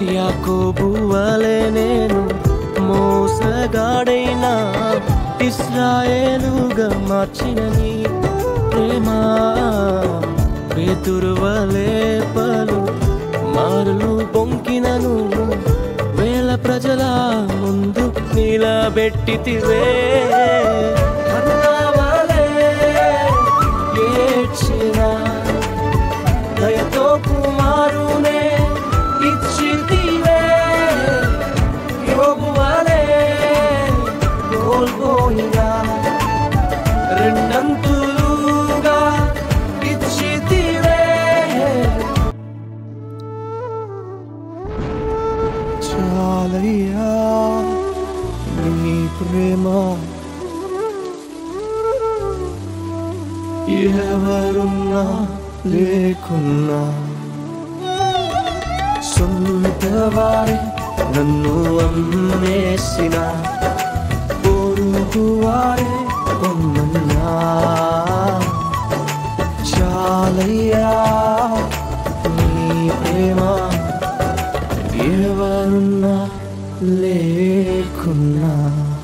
యాకోబు వలె నేను మోసగాడైనా ఇశ్రాయేలుగా మార్చిన నీ ప్రేమ పేతురు వలె పలు మారులు పొంకినను వేల ప్రజల ముందు నిలబెట్టితివే దయతో కుమారునే ఇచ్చితివే యోబు వలె కోల్పోయినా రెండంతులుగా ఇచ్చితివే చాలయ్యా నీ ప్రేమ ఎవరున్నా లేకున్నా సొంత వారి నన్ను అమ్మేసిన పొరుగు వారే కొమ్మన్నా చాలయ్యా నీ ప్రేమ ఎవరున్నా లేకున్నా